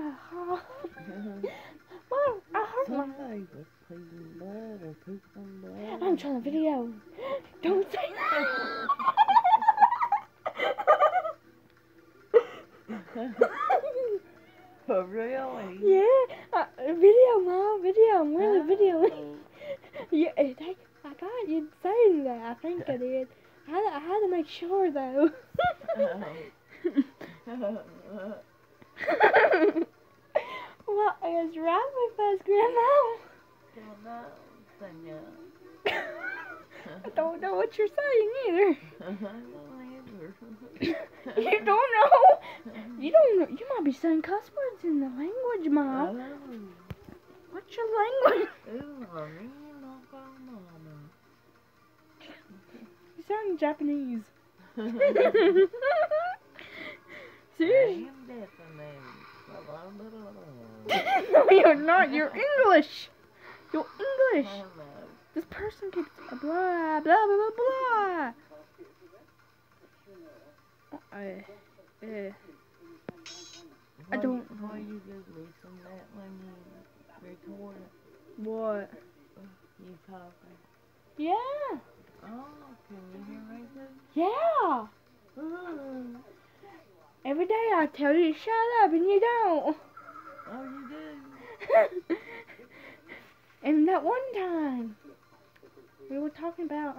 Mom, I hurt my... Somebody was pleading blood or pooping blood. I'm trying to video. Don't say that. For really? Yeah, video, Mom, video. I'm really videoing. Yeah, I got you saying that. I think I did. I had to make sure though. What is wrong with us, Grandma? Don't know, Sonia. I don't know what you're saying either. I don't either. You don't know? You don't know? You might be saying cuss words in the language, Mom. What's your language? You sound Japanese. Seriously? No, you're not. You're English. You're English. This person keeps blah blah blah blah blah. I don't. Why you just listen to that when you record it? What? You talking? Yeah. Oh, can you hear me too? Yeah. Oh, Every day I tell you to shut up and you don't. oh, you do? And that one time we were talking about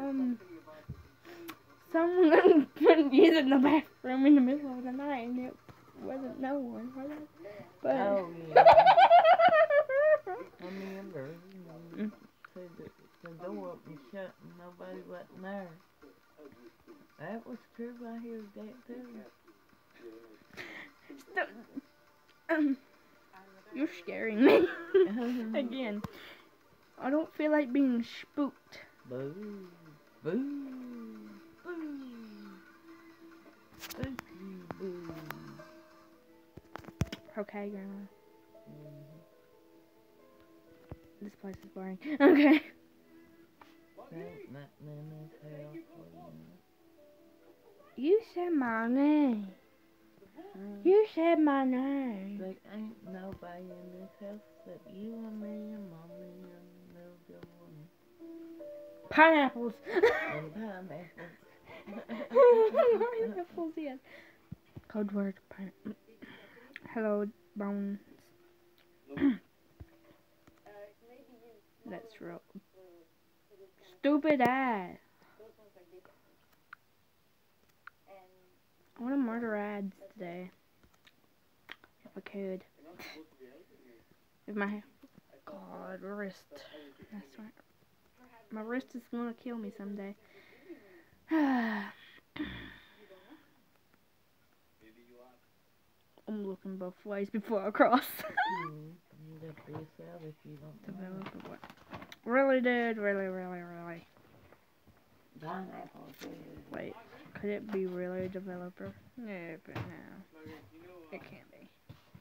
someone using the bathroom in the middle of the night and it wasn't no one, was it? But Oh, yeah. I remember. The door opened shut and nobody wasn't there. That was true. I heard that too. You're scaring me. Again. I don't feel like being spooked. Boo. Boo. Boo. Spooky boo. Okay, Grandma. This place is boring. Okay. Ain't nothing in this house. You said my name. You said my name. There ain't nobody in this house except you and me and Mommy and little Joe Pineapples. and pineapples. Pineapples, yes. Code word. Hello, bones. That's real. Stupid ass. I want to murder ads today. If I could. If my God wrist. That's right. My wrist is gonna kill me someday. I'm looking both ways before I cross. Developer what? Really, dude? Really? Wait, could it be really developer? No, but no. It can't be.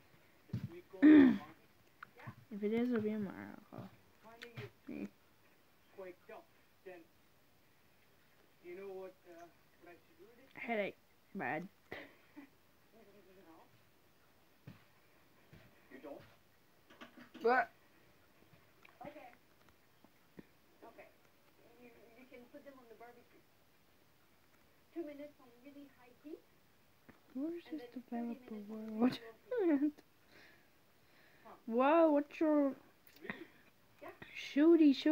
If it is, it'll be in my article. Headache. Bad. What? Okay. You can put them on the barbecue. 2 minutes on really high heat. Where's this developer world? Whoa, what's your... Shooties.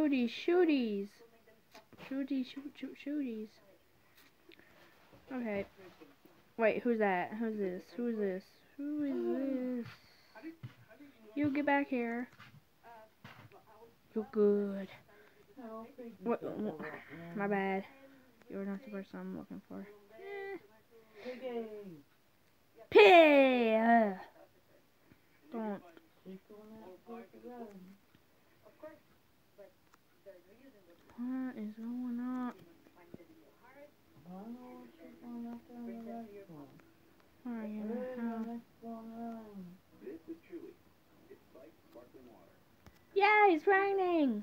Shooties. Okay. Wait, who's that? Who is this? You get back here. You're good. What? My bad. You're not the person I'm looking for. Pig! Don't. What is going on? Yeah, it's raining.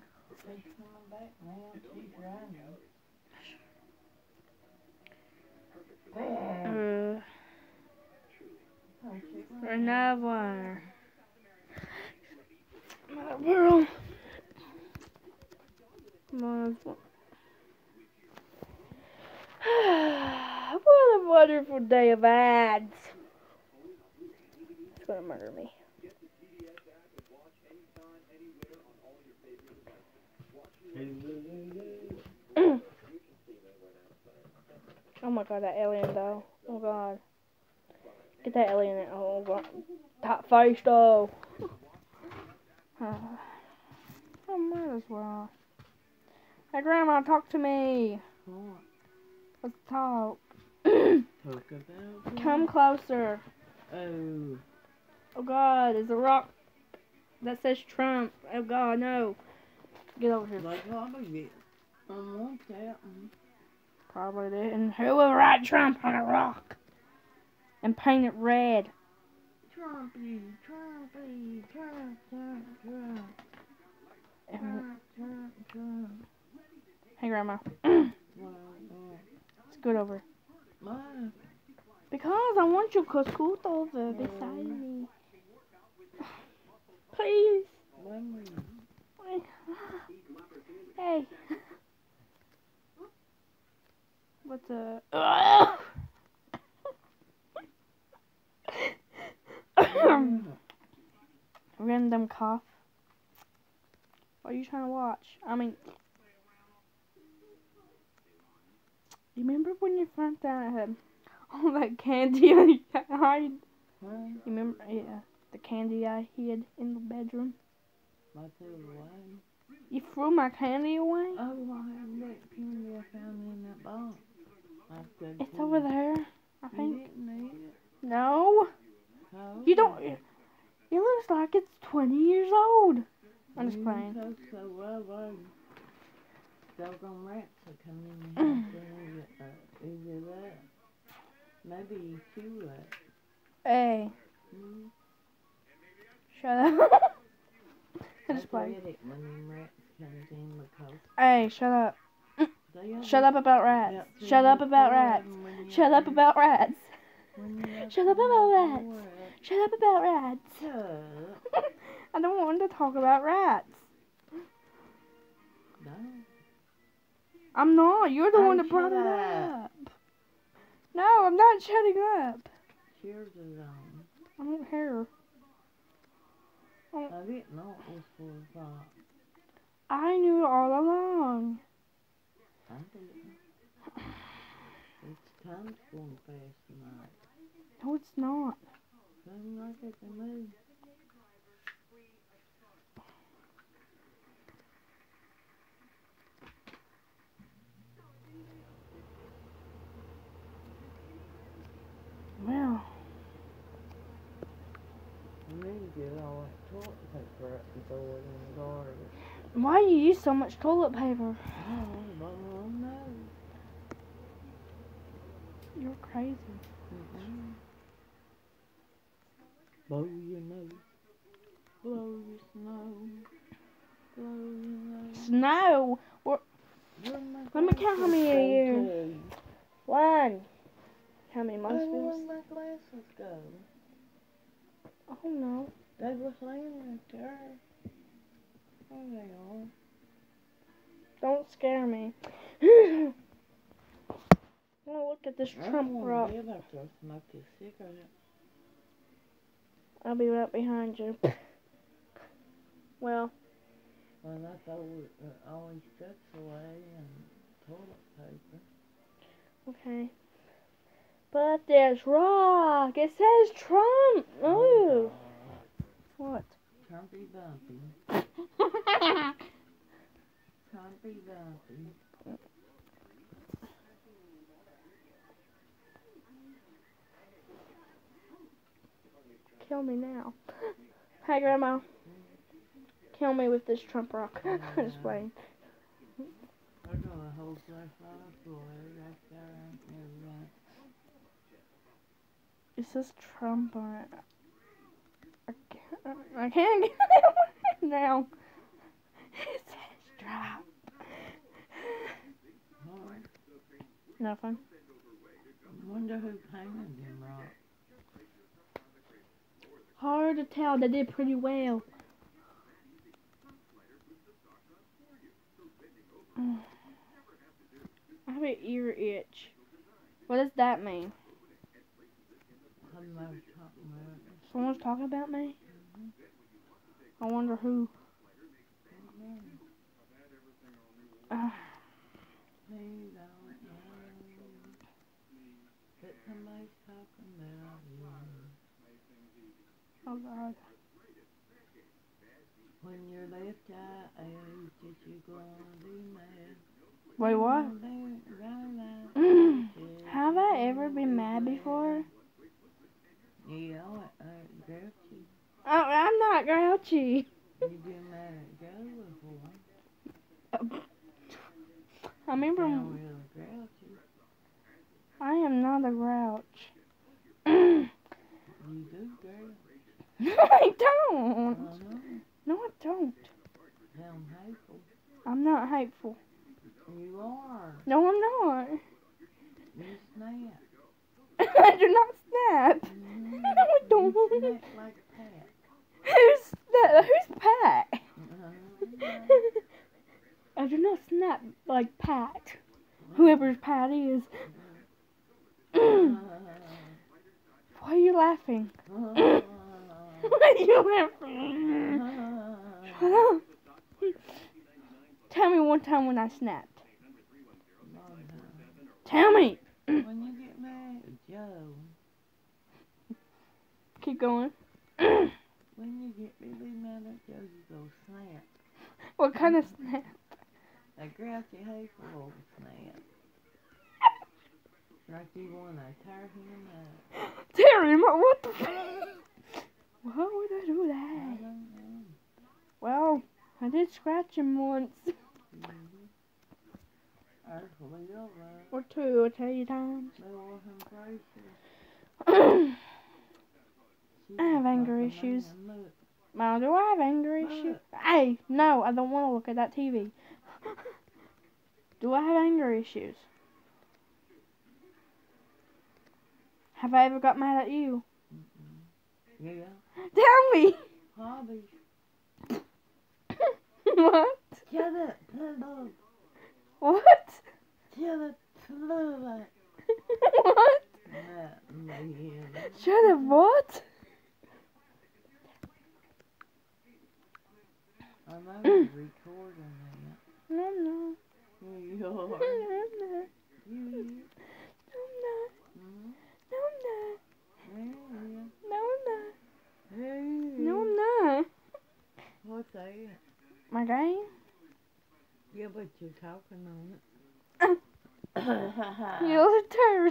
Another one. World. What a wonderful day of ads. It's gonna murder me. Oh my god, that alien though. Oh god. Get that alien out. Oh god. Top face though. I might as well. Hey Grandma, talk to me. What? Let's talk. Talk about Come closer. Oh. Oh god, there's a rock that says Trump. Oh god, no. Get over here. Like what I get. I want that one. Probably didn't. Who will write Trump on a rock? And paint it red. Trumpy, Trumpy, Trump, Trump, Trump. And- Trump, Trump. Hey Grandma. What? Scoot over. My. Because I want you to scoot over beside me. Please. Hey. What's a... Random cough. What are you trying to watch? I mean... You remember when you found that all that candy I hid? Huh? You remember? Yeah. The candy I hid in the bedroom. I threw it away. You threw my candy away? Oh, I have that candy I found in that box. It's over there, I You think. didn't eat it? No. Oh. You don't... It looks like it's 20 years old. I'm just You playing. took so well, doggone rats will come in the house and eat that. Maybe you chew it. Hey. Hmm? Shut up. I Just playing. get it when them rats comes in because Hey, shut up. they Shut up about rats. Shut up about rats. Shut up about rats. Shut up about rats. Shut up about rats. Shut. I don't want to talk about rats. No. I'm not. You're the one that brought shut it up. up. No, I'm not shutting up. Cheers is on. I don't care. I didn't know it was 4 o'clock. I knew it all along. I didn't. It's time's going fast tonight. No, it's not. Doesn't like it to me. Well, I need to get all that toilet paper up and throw it in the garbage. why do you use so much toilet paper? But I know. You're crazy. Blow your nose. Blow your snow. Blow your nose. Snow. Let me count how many a year. Go 1. How many to. months? Oh, where'd my glasses go? Oh no. They was laying right there. Oh, they are. Don't scare me. Oh, look at this I Trump don't rock. want to live after I smoke this cigarette. I'll be right behind you. Well, Well, I throw all these guts away and toilet paper. okay. But there's rock. It says Trump. Ooh. What? Trumpy bumpy. Trumpy bumpy. Kill me now. Hi, Grandma. Kill me with this Trump rock. Just playing. I got a whole flashlight for it right there and everything. It says Trump on it. I can't get it now. It says Trump. Huh? Nothing. I wonder who painted them right. Hard to tell. They did pretty well. I have an ear itch. What does that mean? Somebody's talking about it. Someone's talking about me? I wonder who. He don't know that somebody's talking about you. Oh God. When your left eye aches, you're gonna be mad. Wait, what? Have I ever been mad before? Yeah, grouchy. Oh, I'm not grouchy. You've been mad at Joe before. I remember. Sound real grouchy. I am not a grouch. You do grouch. No, I don't. No, I don't. Sound hateful. I'm not hateful. You are. No, I'm not. You snap. I do not snap. Mm-hmm. No, I don't. You snap like Pat. Who's that? Who's Pat? I do not snap like Pat. Whoever Pat is. Why are you laughing? Why are you laughing? Shut up. Tell me one time when I snapped. Tell me. When you get mad at Joe. Keep going. When you get really mad at Joe, you go snap. What kind of snap? A grouchy, hateful old snap. Like you want to tear him up. Tear him up? What the fuck? Why would I do I that? don't know. Well, I did scratch him once. Or two, I'll tell you times. I have anger issues. Mom, do I have anger issues? Hey, no, I don't want to look at that TV. Do I have anger issues? Have I ever got mad at you? Yeah. Tell me! Hobbies. What? Shut up, Pluto. What? Shut up, Pluto. What? Shut up, what? I know you're recording that. No, no. You No, are. no. You. No, I'm not. Mm-hmm. No, I'm not. Yeah. No, I'm not. Hey. No, I'm not. What's that? My game? Yeah, but you're talking on it. You're a turd.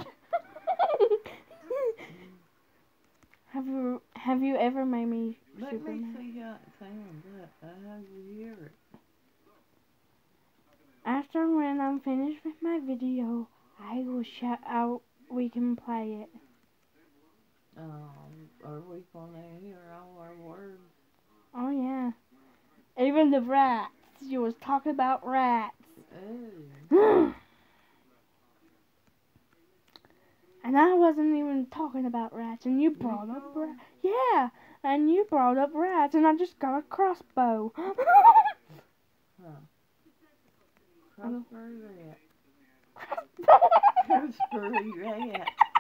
Have you ever made me Let super me mad? see how it sounds. How you hear it. After when I'm finished with my video, I will shout out. We can play it. Are we gonna hear all our words? Oh yeah. Even the rats. You was talking about rats. Oh. And I wasn't even talking about rats, and you brought up rats. Yeah, and you brought up rats, and I just got a crossbow. Crossbury rat. Crossbury rat.